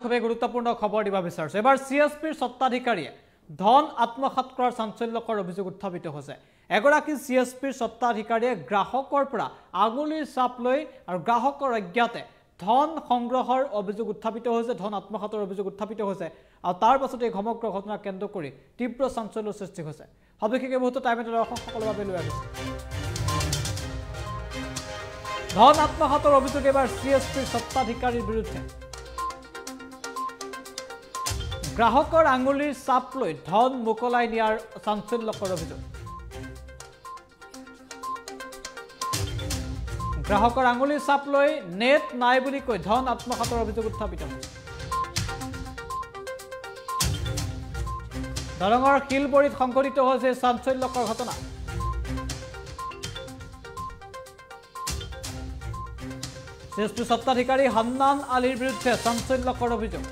খুবই গুৰুত্বপূৰ্ণ খবৰ দিব বিচাৰিছো এবাৰ Cspৰ সত্তাধিকাৰীয়ে ধন আত্মসাৎ কৰাৰ চাঞ্চল্যকৰ অভিযোগ উত্থাপিত হৈছে এগৰাকী Cspৰ সত্তাধিকাৰীয়ে গ্ৰাহকৰ পৰা আঙুলিৰ চাপ লৈ আৰু গ্ৰাহকৰ অজ্ঞাতে ধন সংগ্ৰহৰ অভিযোগ উত্থাপিত হৈছে ধন আত্মসাতৰ অভিযোগ উত্থাপিত হৈছে আৰু তাৰ পাছতে সমগ্ৰ ঘটনা কেন্দ্ৰ কৰি তীব্ৰ চাঞ্চল্যৰ সৃষ্টি হৈছে সবিশেষে বহুত টাইমত দৰ্শকসকলৰ বাবে লৈ আহিছো ধন আত্মসাতৰ অভিযোগ এবাৰ Cspৰ সত্তাধিকাৰীৰ বিৰুদ্ধে গ্ৰাহকৰ আঙুলিৰ চাপ লৈ ধন মোকলাই নিয়াৰ চাঞ্চল্যকৰ অভিযোগ গ্ৰাহকৰ আঙুলিৰ চাপ লৈ নেট নাই বুলি কৈ ধন আত্মসাতৰ অভিযোগ উত্থাপিত হৈছে দৰঙৰ শিলবৰীত সংঘটিত হৈছে চাঞ্চল্যকৰ ঘটনা Cspৰ সত্তাধিকাৰী হান্নান আলীৰ বিৰুদ্ধে চাঞ্চল্যকৰ অভিযোগ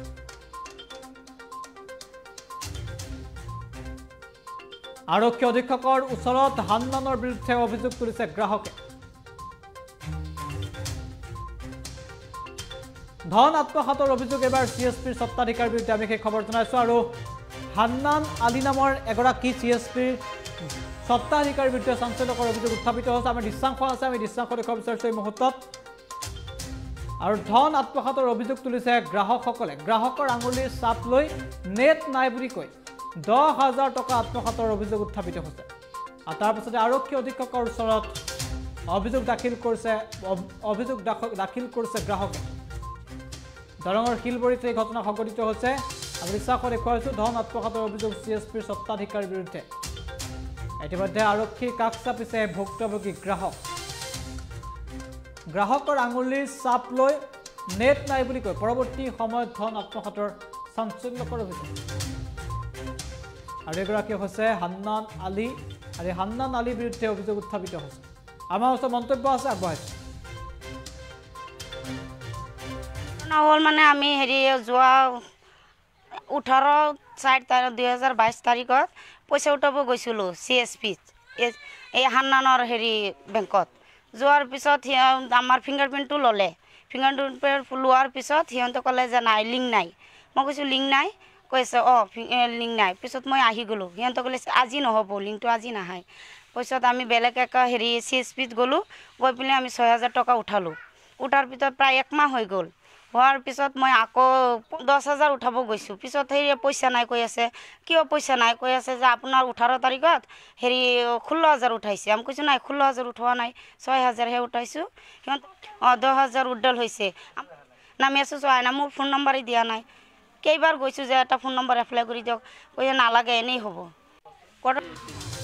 আৰক্ষী অধীক্ষকৰ ওচৰত হান্নানৰ বিৰুদ্ধে অভিযোগ তুলিছে গ্ৰাহকে ধন আত্মসাতৰ অভিযোগ এবাৰ Cspৰ সত্তাধিকাৰীৰ বিৰুদ্ধে আমি খবৰ জনাইছো আৰু হান্নান আলী নামৰ এগৰাকী Cspৰ সত্তাধিকাৰীৰ বিৰুদ্ধে চাঞ্চল্যকৰ অভিযোগ উত্থাপিত হৈছে আমাৰ দৃশ্যাংশ আছে আমি দৃশ্যাংশ দেখুৱাব বিচাৰিছো এই মুহূৰ্তত আৰু ধন আত্মসাতৰ অভিযোগ তুলিছে গ্ৰাহকসকলে গ্ৰাহকৰ আঙুলিৰ চাপ লৈ নেট নাই বুলি কৈ 10,000 টকা আত্মসাতৰ অভিযোগ উত্থাপিত হৈছে আৰু তাৰ পাছতে আৰক্ষী অধীক্ষকৰ ওচৰত অভিযোগ দাখিল কৰিছে গ্ৰাহকে দৰঙৰ শিলবৰীত এই ঘটনা সংঘটিত হৈছে আমি দৃশ্যাংশ দেখুৱাইছো ধন আত্মসাতৰ অভিযোগ Cspৰ সত্তাধিকাৰীৰ বিৰুদ্ধে ইতিমধ্যে আৰক্ষীৰ কাষ চাপিছে ভুক্তভোগী গ্ৰাহকৰ আঙুলিৰ চাপ লৈ নেট নাই বুলি কৈ পৰৱৰ্তী সময়ত ধন আত্মসাতৰ চাঞ্চল্যকৰ অভিযোগ আৰু এগৰাকী হৈছে হান্নান আলী আৰু হান্নান আলীৰ বিৰুদ্ধে অভিযোগ উত্থাপিত হৈছে আমাৰ ওচৰত মন্তব্য আছে আগবঢ়াইছো নহল মানে আমি হেৰি যোৱা 18/4/2022 তাৰিখত পইচা উঠাব গৈছিলোঁ Cspত এই হান্নানৰ হেৰি বেংকত যোৱাৰ পিছত আমাৰ ফিংগাৰপ্ৰিণ্টটো ল'লে ফিংগাৰপ্ৰিণ্ট লোৱাৰ পিছত সিহঁতে ক'লে যে নাই লিংক নাই মই কৈছোঁ লিংক নাই কৈছে লিংক নাই পিছত মই আহি গ'লোঁ সিহঁতে ক'লে আজি নহ'ব লিংকটো আজি নাহায় পিছত আমি বেলেগ এটা হেৰি Cspত গ'লোঁ গৈ পেলাই আমি 6,000 টকা উঠালোঁ উঠাৰ পিছত প্ৰায় 1 মাহ হৈ গ'ল হোৱাৰ পিছত মই আকৌ 10,000 উঠাব গৈছোঁ পিছত হেৰি পইচা নাই কৈ আছে কিয় পইচা নাই কৈ আছে যে আপোনাৰ 18 তাৰিখত হেৰি 16,000 উঠাইছে আমি কৈছোঁ নাই 16,000 উঠোৱা নাই 6,000হে উঠাইছোঁ সিহঁত 10,000 উড্ডল হৈছে না মেছেজ হোৱা নাই মোৰ ফোন নম্বৰে দিয়া নাই কেইবাৰ গৈছোঁ যে এটা ফোন নম্বৰ এপ্লাই কৰি দিয়ক কৈছে নালাগে এনেই হ'ব